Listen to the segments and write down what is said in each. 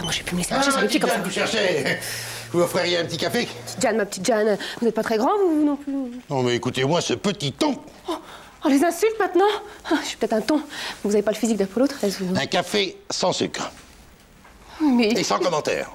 moi j'ai pu me laisser marcher sur les pieds comme ça. Vous cherchez. Vous offririez un petit café? Petite Jeanne, ma petite Jeanne, vous n'êtes pas très grand, vous non plus? Non, mais écoutez-moi, ce petit ton. Oh, les insultes maintenant? Je suis peut-être un ton. Vous n'avez pas le physique d'Apollo 13, vous. Un café sans sucre. Mais... Et sans commentaire.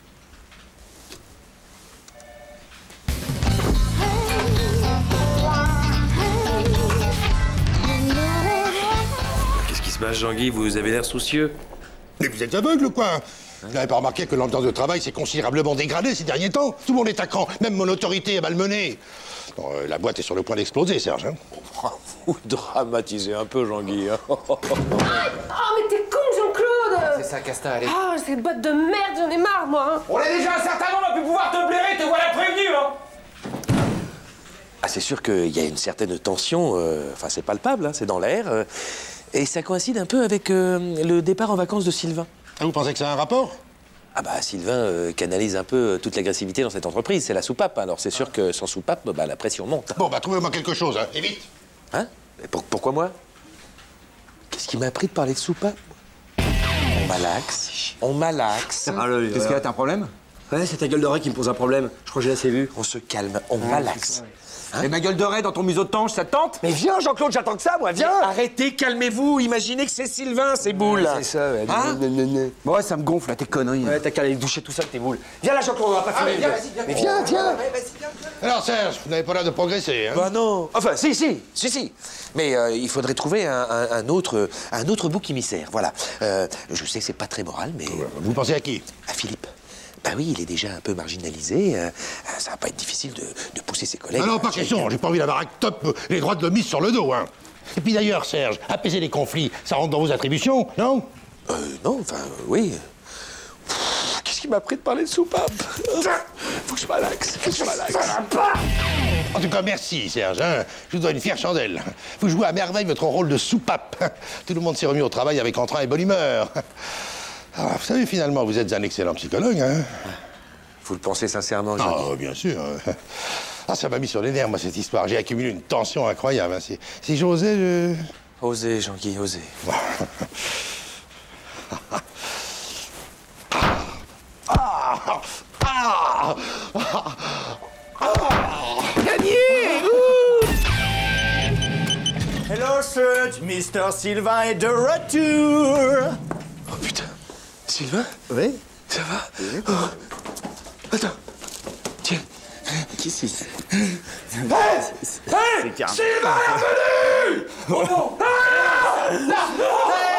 Qu'est-ce qui se passe, Jean-Guy? Vous avez l'air soucieux. Mais vous êtes aveugle ou quoi? Vous n'avez pas remarqué que l'ambiance de travail s'est considérablement dégradée ces derniers temps? Tout le monde est à cran, même mon autorité est malmenée. Bon, la boîte est sur le point d'exploser, Serge. Hein? Vous dramatisez un peu, Jean-Guy. Hein. Oh, mais t'es con, Jean-Claude! C'est ça, Casta, allez. Ah, cette boîte de merde, j'en ai marre, moi! Hein. On est déjà un certain nombre à plus pouvoir te blairer, te voilà prévenu, hein! Ah, c'est sûr qu'il y a une certaine tension, enfin, c'est palpable, hein, c'est dans l'air. Et ça coïncide un peu avec le départ en vacances de Sylvain. Ah, vous pensez que ça a un rapport? Ah bah, Sylvain canalise un peu toute l'agressivité dans cette entreprise, c'est la soupape. Alors c'est sûr que sans soupape, bah, la pression monte. Bon, bah, trouvez-moi quelque chose, hein, et vite. Hein? Et pourquoi moi? Qu'est-ce qui m'a appris de parler de soupape? On malaxe. On malaxe. Qu'est-ce qu'il y a, t'as un problème? Ouais, c'est ta gueule d'oreille qui me pose un problème. Je crois que j'ai assez vu. On se calme, on malaxe. Et ma gueule de raie dans ton museau de tange, ça te tente? Mais viens, Jean-Claude, j'attends que ça, moi, viens! Arrêtez, calmez-vous, imaginez que c'est Sylvain, ces boules. C'est ça, ouais. Hein? Bon, ouais, ça me gonfle, là, tes conneries. Ouais, t'as qu'à aller doucher tout ça avec tes boules. Viens là, Jean-Claude, on va pas finir. Viens, vas-y, viens. Mais viens! Alors, Serge, vous n'avez pas l'air de progresser, hein? Bah non. Enfin, si. Mais il faudrait trouver un autre bouc émissaire, voilà. Je sais que c'est pas très moral, mais... Vous pensez à qui? À Philippe. Bah oui, il est déjà un peu marginalisé. Ça va pas être difficile de pousser ses collègues. Ah non, pas question. J'ai pas envie d'avoir avec top les droits de l'homme sur le dos, hein. Et puis d'ailleurs, Serge, apaiser les conflits, ça rentre dans vos attributions, non? Non, enfin, oui. Qu'est-ce qui m'a pris de parler de soupape? Faut que je malaxe, En tout cas, merci, Serge, hein. Je vous dois une fière chandelle. Vous jouez à merveille votre rôle de soupape. Tout le monde s'est remis au travail avec entrain et bonne humeur. Ah, vous savez, finalement, vous êtes un excellent psychologue, hein? Vous le pensez sincèrement, Jean-Guy? Ah, bien sûr. Ah, ça m'a mis sur les nerfs, moi, cette histoire. J'ai accumulé une tension incroyable. Hein. Si j'osais, je... Osez, Jean-Guy, osez. Gagné! Hello, Serge, Mr. Sylvain est de retour! Oh putain, Sylvain? Oui? Ça va? Oui. Oh. Attends, tiens. Qui c'est? Sylvain est revenu! Oh non!